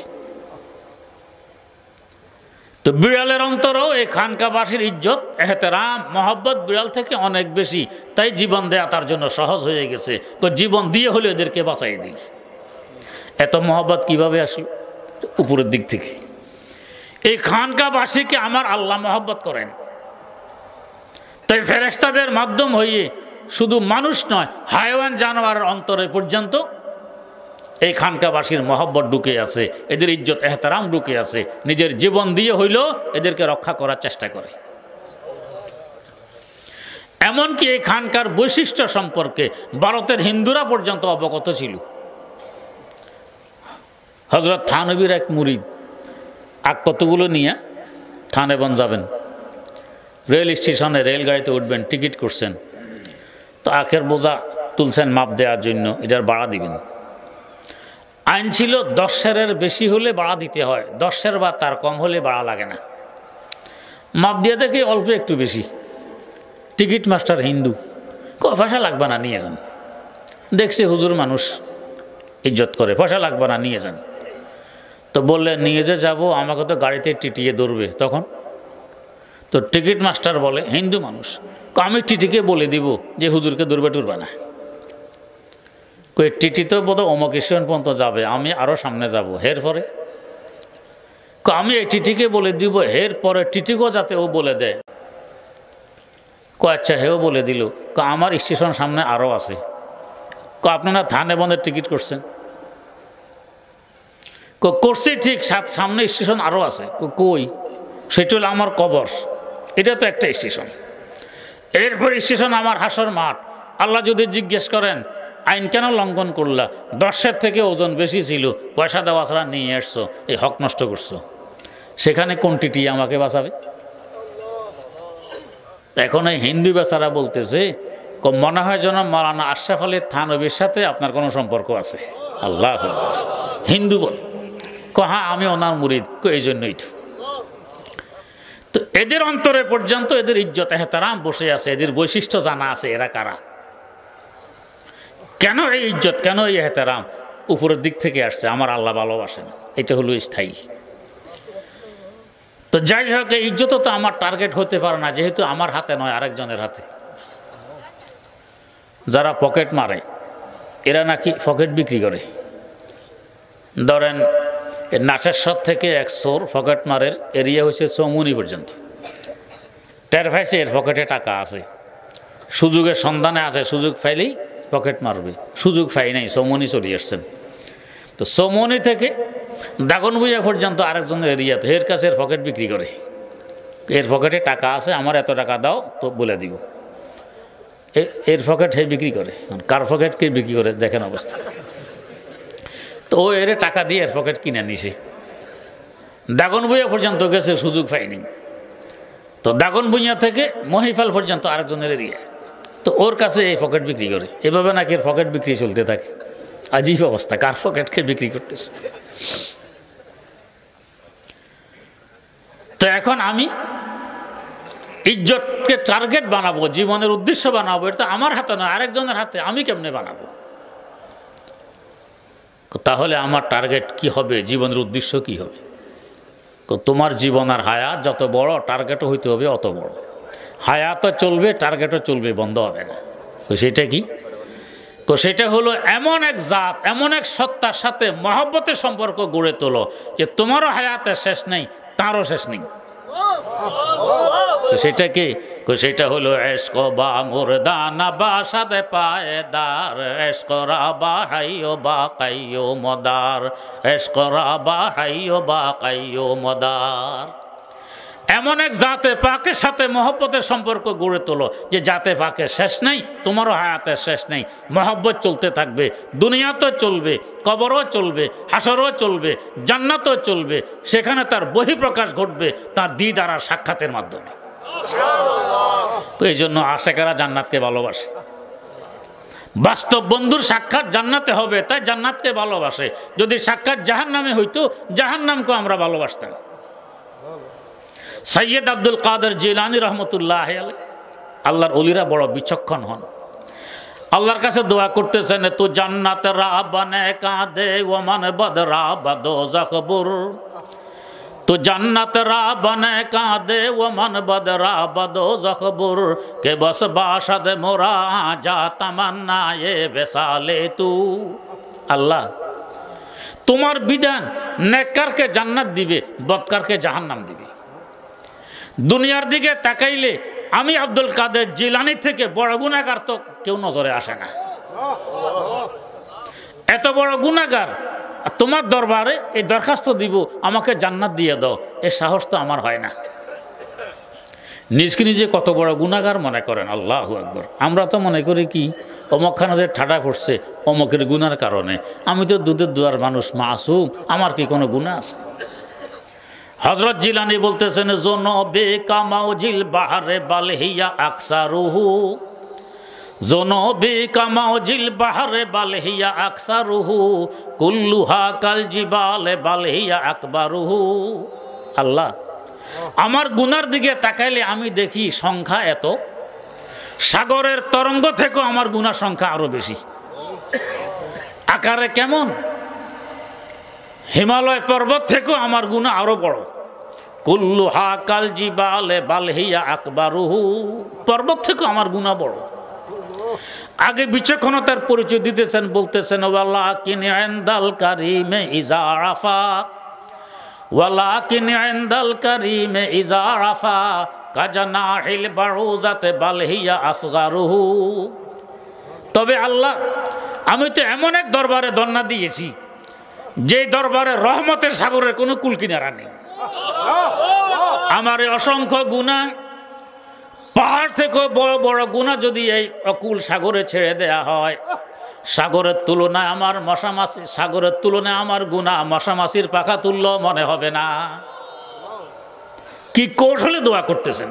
তো বিড়ালের অন্তরেও এই খানকাবাসীর ইজ্জত, এহতেরাম, মহব্বত বিড়াল থেকে অনেক বেশি। তাই জীবন দেয়া তার জন্য সহজ হয়ে গেছে। তো জীবন দিয়ে হলে এদেরকে বাঁচাই দিই। এত মহব্বত কিভাবে আসলো? উপরের দিক থেকে। এই খানকাবাসীকে আমার আল্লাহ মহব্বত করেন। তাই ফেরেশতাদের মাধ্যম হয়ে শুধু মানুষ নয়, হায়াওয়ান জানোয়ারের অন্তরে পর্যন্ত এই খানকাবাসীর মহব্বত ঢুকে আছে, এদের ইজ্জত এহতারাম ঢুকে আছে। নিজের জীবন দিয়ে হইলেও এদেরকে রক্ষা করার চেষ্টা করে। এমনকি এই খানকার বৈশিষ্ট্য সম্পর্কে ভারতের হিন্দুরা পর্যন্ত অবগত ছিল। হযরত থানবীর এক মুরিদ আগ কতগুলো নিয়ে থানেবন যাবেন, রেল স্টেশনে রেলগাড়িতে উঠবেন, টিকিট করছেন। তো আখের বোঝা তুলছেন মাপ দেওয়ার জন্য, এটার ভাড়া দিবেন। আইন ছিল দশ সেরের বেশি হলে ভাড়া দিতে হয়, দশ সের বা তার কম হলে ভাড়া লাগে না। মাপ দিয়ে দেখে অল্প একটু বেশি। টিকিট মাস্টার হিন্দু, পয়সা লাগবে না, নিয়ে যান। দেখছে হুজুর মানুষ ইজ্জত করে, পয়সা লাগবে না, নিয়ে যান। তো বললেন নিয়ে যে যাবো, আমাকে তো গাড়িতে টিটিয়ে ধরবে তখন। তো টিকিট মাস্টার বলে হিন্দু মানুষ, আমি টিটিকে বলে দিব যে হুজুরকে ধরবে টুরবে না। কই টিটি তো বোধহয় অমুক স্টেশন পর্যন্ত যাবে, আমি আরও সামনে যাব, হের পরে আমি এই টিটিকে বলে দিব, হের পরে টিটিকেও যাতে ও বলে দেয়। ক আচ্ছা, হেও বলে দিল। ক আমার স্টেশন সামনে আরও আছে। ক আপনারা থানে বন্ধের টিকিট করছেন? করছি ঠিক, সাত সামনে স্টেশন আরও আছে। কই? সেটা হলো আমার কবর। এটা তো একটা স্টেশন। এরপর স্টেশন আমার হাসর মাঠ। আল্লাহ যদি জিজ্ঞেস করেন আইন কেন লঙ্ঘন করলা, দশের থেকে ওজন বেশি ছিল, পয়সা দেওয়া ছাড়া নিয়ে আসছো, এই হক নষ্ট করছো, সেখানে কোনটি আমাকে বাঁচাবে? এখন এই হিন্দু বেচারা বলতেছে মনে হয় যেন মাওলানা আশরাফ আলী থানবীর সাথে আপনার কোনো সম্পর্ক আছে। আল্লাহ, হিন্দু বল কহা আমি ওনার মুরিদ, এই জন্যই তো। তো এদের অন্তরে পর্যন্ত এদের ইজ্জত এহতারাম বসে আছে, এদের বৈশিষ্ট্য জানা আছে, এরা কারা, কেন এই ইজ্জত, কেন এই এহতারাম উপরের দিক থেকে আসছে, আমার আল্লাহ ভালোবাসেন, এটা হলো স্থায়ী। তো যাই হোক, এই ইজ্জত তো আমার টার্গেট হতে পারে না, যেহেতু আমার হাতে নয়, আরেকজনের হাতে। যারা পকেট মারে এরা নাকি পকেট বিক্রি করে। ধরেন নাচেশ্বর থেকে এক চোর পকেট মারের এরিয়া হয়েছে চৌমুনি পর্যন্ত, টের পাইছে এর পকেটে টাকা আছে, সুযোগের সন্ধানে আছে, সুযোগ পাইলেই পকেট মারবে, সুযোগ পাই নাই, চৌমুনি চলে আসছেন। তো চৌমুনি থেকে দাগনভূঞা পর্যন্ত আরেকজনের এরিয়াতে এর কাছে এর পকেট বিক্রি করে, এর পকেটে টাকা আছে, আমার এত টাকা দাও তো বলে দিব, এর পকেট হে বিক্রি করে। কার পকেট কে বিক্রি করে দেখেন অবস্থা। তো ও এর টাকা দিয়ে এর পকেট কিনে নিছে, দাগনভূঞা পর্যন্ত গেছে, সুযোগ পাইনি। তো দাগনভূঞা থেকে মহিফাল পর্যন্ত আরেকজনের এরিয়া, তো ওর কাছে এই পকেট বিক্রি করে, এভাবে নাকি এর পকেট বিক্রি চলতে থাকে। আজীব অবস্থা, কার পকেটকে বিক্রি করতেছে। তো এখন আমি ইজ্জতকে টার্গেট বানাবো, জীবনের উদ্দেশ্য বানাবো, এটা আমার হাতে নয়, আরেকজনের হাতে, আমি কেমনে বানাবো? তাহলে আমার টার্গেট কি হবে, জীবনের উদ্দেশ্য কি হবে? তোমার জীবন আর হায়াত যত বড়, টার্গেটও হইতে হবে অত বড়। হায়াতও চলবে, টার্গেটও চলবে, বন্ধ হবে না। তো সেটা কি? তো সেটা হলো এমন এক জাত, এমন এক সত্তার সাথে মহব্বতের সম্পর্ক গড়ে তোলো যে তোমারও হায়াতের শেষ নেই, তারও শেষ নেই। সেটা কি? সেটা হলো এশক বা মুরদানা বা সাদে পায়দার, এশক রাবা হাইয়ো বা কাইয়ো মদার, এশক রাবা হাইয়ো বা কাইয়ো মদার। এমন এক জাতে পাকের সাথে মহব্বতের সম্পর্ক গড়ে তোলো যে জাতে পাকের শেষ নেই, তোমারও হায়াতের শেষ নেই, মহব্বত চলতে থাকবে, দুনিয়াতেও চলবে, কবরও চলবে, হাসরও চলবে, জান্নাতও চলবে, সেখানে তার বহিঃপ্রকাশ ঘটবে তার দিদার আর সাক্ষাতের মাধ্যমে। এই জন্য আশেকেরা জান্নাতকে ভালোবাসে, বাস্তব বন্ধুর সাক্ষাৎ জান্নাতে হবে, তাই জান্নাতকে ভালোবাসে। যদি সাক্ষাৎ জাহান্নামে হইতো, জাহান্নামকে আমরা ভালোবাসতাম। সৈয়দ আব্দুল কাদের জিলানী রহমতুল্লাহ আলাইহি, আল্লাহর ওলিরা বড় বিচক্ষণ হন, আল্লাহর কাছে দোয়া করতেছেন, তু জান্নাত রা বনে কাঁদে ওমান বদরা বদোজখ বুর, তু জান্নাত রা বনে কাঁদে ওমান বদরা বদোজখ বুর, কে বস বাসাদ মোরা যা তামান্না এ বেসালে তু। আল্লাহ, তোমার বিধান নেককারকে জান্নাত দিবে, বদকারকে জাহান্নাম দিবে। দুনিয়ার দিকে তাকাইলে আমি আব্দুল কাদের জিলানী থেকে বড় গুনাহগার তো কেউ নজরে আসে না। এত বড় গুনাহগার, তোমার দরবারে এই দরখাস্ত দিব আমাকে জান্নাত দিয়ে দাও, এ সাহস তো আমার হয় না। নিজকে নিজে কত বড় গুনাহগার মনে করেন, আল্লাহু আকবার। আমরা তো মনে করি কি অমুকখানা যে ঠাডা করছে অমুকের গুনার কারণে, আমি তো দুধের দুয়ার মানুষ, মাসুম, আমার কি কোনো গুনাহ আছে? হযরত জিলানী বলতেছেন, জোনবে কামাউজিল বাহরে বালহিয়া আকসারুহু, জোনবে কামাউজিল বাহরে বালহিয়া আকসারুহু, কুল্লুহা কাল জিবালে বালহিয়া আকবারুহু। আল্লাহ, আমার গুনার দিকে তাকাইলে আমি দেখি সংখ্যা এত, সাগরের তরঙ্গ থেকেও আমার গুনার সংখ্যা আরো বেশি। আকারে কেমন? হিমালয় পর্বত থেকেও আমার গুনাহ আরো বড়। কুল্লুহা কাল জিবালে বালহিয়া আকবারুহু, পর্বত থেকেও আমার গুনাহ বড়। আগে বিচক্ষণতার পরিচয় দিতেছেন, বলতেছেন, ওয়ালাকিন ইনদাল কারীমে ইজা আরাফা, ওয়ালাকিন ইনদাল কারীমে ইজা আরাফা কাজানাহিল বাউজাতে বালহিয়া আসগারুহু। তবে আল্লাহ, আমি তো এমন এক দরবারে ধন্না দিয়েছি যে দরবারে রহমতের সাগরের কোনো কুল কিনারা নেই। আমার অসংখ্য গুনাহ পাহাড় থেকে বড় বড় গুনাহ যদি এই অকুল সাগরে ছেড়ে দেয়া হয়, সাগরের তুলনায় আমার মশা মাছি সাগরের তুলনায় আমার গুনাহ মশা মাছির পাখা তুলল মনে হবে না। কি কৌশলে দোয়া করতেছেন,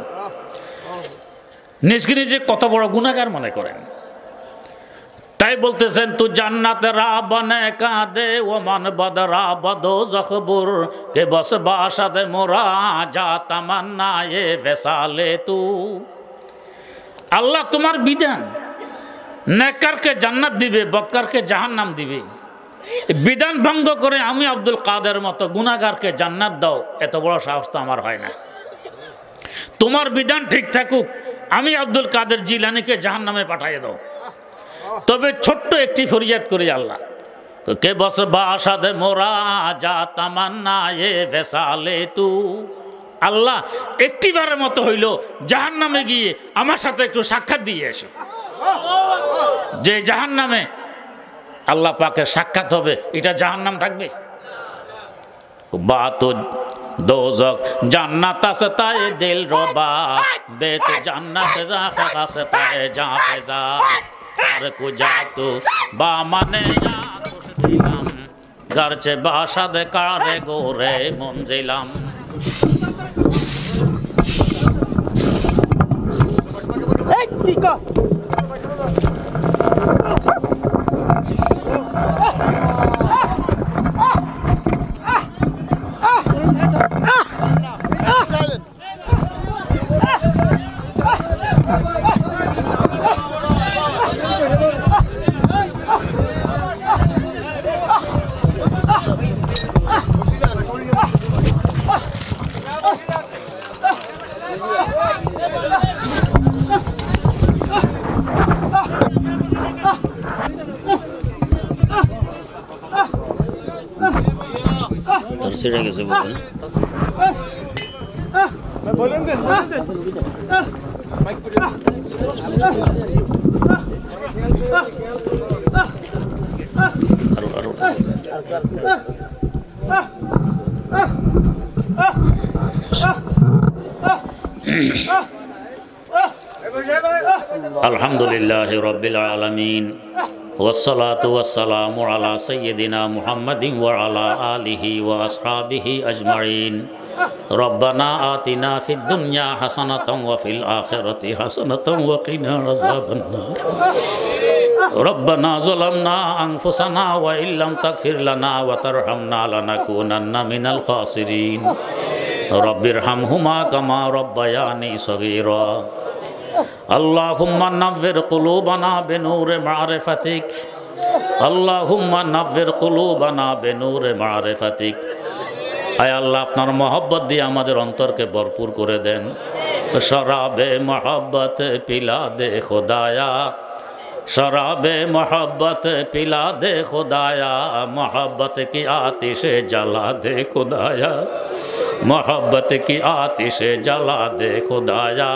নিজকে নিজে কত বড় গুনাহগার মনে করেন। তাই বলতেছেন তু জান্নাত রা বনে কাঁদে ও মন বদরা বদো জখবুর কে বস বাসাদে মোরা যা তামান্না এ বেসালে তু। আল্লাহ তোমার বিধান, নেককারকে জান্নাত দিবে, বদকারকে জাহান্নাম দিবে। বিধান ভঙ্গ করে আমি আব্দুল কাদের মতো গুনাহগারকে জান্নাত দাও, এত বড় সাহস তো আমার হয় না। তোমার বিধান ঠিক থাকুক, আমি আব্দুল কাদের জিলানীকে জাহান্নামে পাঠিয়ে দাও। তবে ছোট্ট একটি ফরিয়াদ করি আল্লাহ, কে বস বাসাদে মোরা যা তামান্না এ ভেসালে তু। আল্লাহ একটিবারের মতো হইল জাহান্নামে গিয়ে আমার সাথে একটু সাক্ষাৎ দিয়ে এসে, যে জাহান্নামে আল্লাহ পাকের সাক্ষাৎ হবে, এটা জাহান্নাম থাকবে। বাতো দোজক জান্নাত আছে তাই দিল রবা বেত জান্নাত জাখা আছে তাই যা ফেজা আর কুজা তো বা মানে যা খুশ দিলাম ঘরচে বাসাদ কারে গোরে মঞ্জিলাম। এই টিকা ছেড়ে গেছে বলেন। আরো আরো আলহামদুলিল্লাহ রাব্বিল আলামিন والصلاة والسلام على سيدنا محمد وعلى آله وأصحابه أجمعين ربنا آتنا في الدنيا حسنة وفي الآخرة حسنة وقنا عذاب النار ربنا ظلمنا أنفسنا وإن لم تغفر لنا وترحمنا لنكونن من الخاسرين رب ارحمهما كما ربياني صغيرا اللهم نور قلوبنا بنور معرفتك اللهم نور قلوبنا بنور معرفتك আয় আল্লাহ আপনার মহব্বত দিয়ে আমাদের অন্তরকে ভরপুর করে দেন। শরাবে মহব্বত পিলা দে খোদায়া শরাবে মহব্বত পিলা দে খোদায়া मोहब्बत की आतिश जला दे खुदाया मोहब्बत की आतिश जला दे खुदाया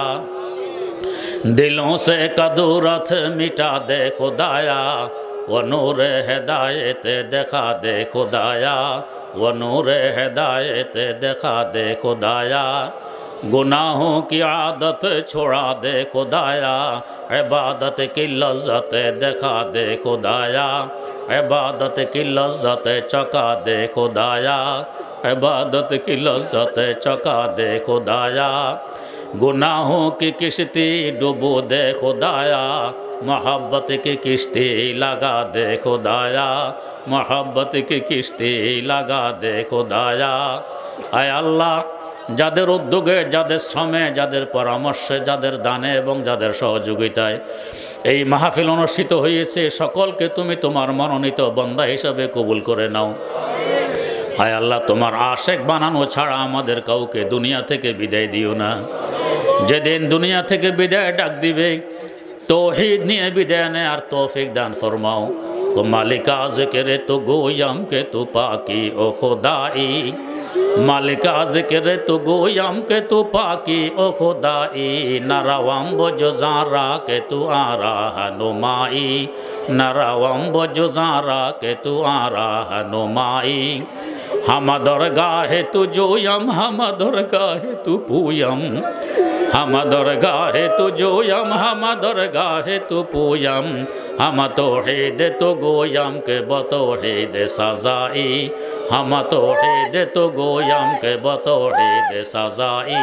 दिलों से कदूरत मिटा दे खुदाया वो नूर हिदायत दिखा दे खुदाया वो नूर हिदायत दिखा दे खुदाया गुनाहों की आदत छोड़ा दे खुदाया इबादत की लज्जत दिखा दे खुदाया इबादत की लज्जत चका दे खुदाया इबादत की लज्जत चका दे खुदाया गुनाहों की किश्ती डुबो दे खुदाया मोहब्बत की किश्ती लगा दे खुदाया मोहब्बत की किश्ती लगा दे खुदाया आय अल्लाह যাদের উদ্যোগে যাদের শ্রমে যাদের পরামর্শে যাদের দানে এবং যাদের সহযোগিতায় এই মাহফিল অনুষ্ঠিত হয়েছে সকলকে তুমি তোমার মনোনীত বান্দা হিসাবে কবুল করে নাও। হায় আল্লাহ তোমার আশেক বানানো ছাড়া আমাদের কাউকে দুনিয়া থেকে বিদায় দিও না। যেদিন দুনিয়া থেকে বিদায় ডাক দিবে তৌহিদ নিয়ে বিদায় নে আর তৌফিক দান ফরমাও। তো মালিকা জিকিরে তো গোয়াম কে তু পাকি ও খোদাই मालिका जिक्र तो गोयम के तू पाकी ओ खुदाई नरवम बोजारा के तू आरा नुमाई नरवम बोजारा के तू आरा नुमाई हम दरगाहे तू जोयम हम दरगाहे तू पूयम हम दरगाह तु जोयम हम दरगाह तु पूयम हम तौहीद तु गोयम के बतौहीद सजाई हम तौहीद तु गोयम के बतौहीद सजाई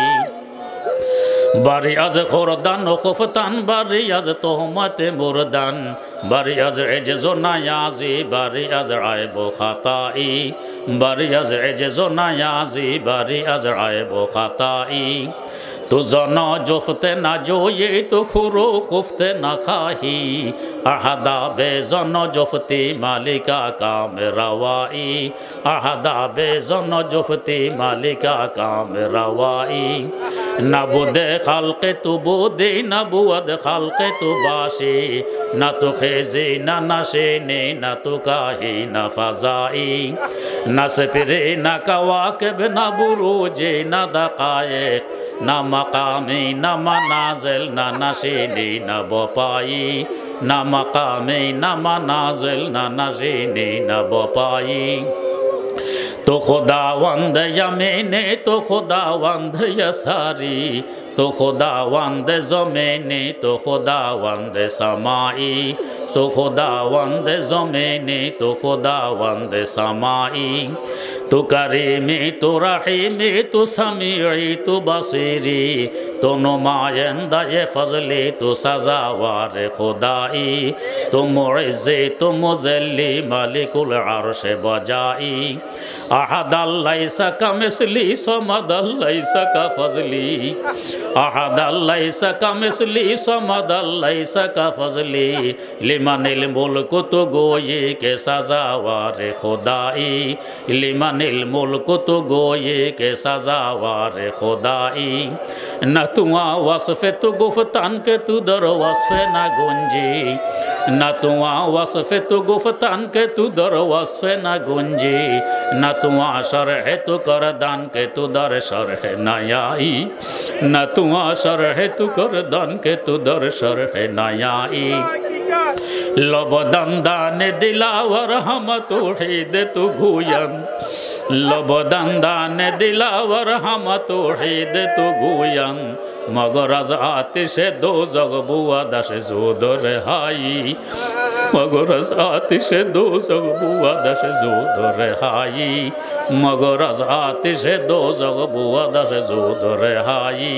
बारी अज खुरदान खुफतान बारी अज तोहमत मुरदान बारी अज एजो नयाजी बारी अज आयबो खताई बारी अज एजो नयाजी बारी अज आयबो खताई तु जना जुफ्ते न जोये तो खुरो खुफ्ते न खाही अहदा बेजन जुफ्ती मालिका काम रवाई अहदा बेजन जुफ्ती मालिका काम रवाई नबुदे खल्क़े तु बुदे नबुअद खल्क़े तु बाशी न तु खेजी न नशेने न तु काही न फजाई न सपिरे न कवाकिब न बुरूजे न दकायक न मकामी न मनाजिल न नशीनी न बोपाई न मकामी न मनाजिल न नशीनी न बोपाई तो खुदावंद यमीने तो खुदावंद यसारी तो खुदावंद ज़मीने तो खुदावंद समाई तो खुदावंद ज़मीने तो खुदावंद समाई तु करीमी तु रहीमी तु समीई तु बसीरी तु नुमाइंदा ये फजली तु सजावार खुदाई तु मुइज़्ज़ी तु मुज़ल्ली मालिकुल अर्श बजाई अहद लैसा कमिस्ली समद लैसा का फजली अहद लैसा कमिस्ली समद लैसा का फजली लिमनिल मुल्क तु गोये के सजावार खुदाई लिमनिल मुल्क तु गोये के सजावार खुदाई न तुआ वस्फ़े तु गुफ्तान के तु दर वस्फ़े न गुंजी न तुआ वस्फ़े तु गुफ्तान के तु दर वस्फ़े न गुंजी न तुआ शरह तु करदान के तु दर शरह न आई न तुआ शरह तु करदान के तु दर शरह न आई लब दंदान दिलावर हम तौहीद तु गुयम लब दंदान दिलावर हम तौहीद तु गुयम मगर अज आतिश दो जग बुआ दश जोद रहाई मगर अज आतिश दो जग बुआ दश जोद रहाई मगर अज आतिश दो जग बुआ दश जोद रहाई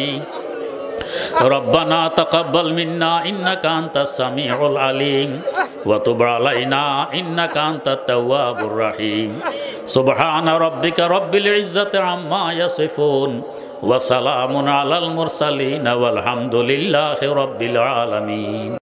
रब्बना तक़ब्बल मिन्ना इन्नका अंतस समीउल अलीम व तुब अलैना इन्नका अंतत तव्वाबुर रहीम सुब्हान रब्बिका रब्बिल इज्जति अम्मा यसिफून व सलामुन अलल मुरसलीन वल्हम्दुलिल्लाहि रब्बिल आलमीन।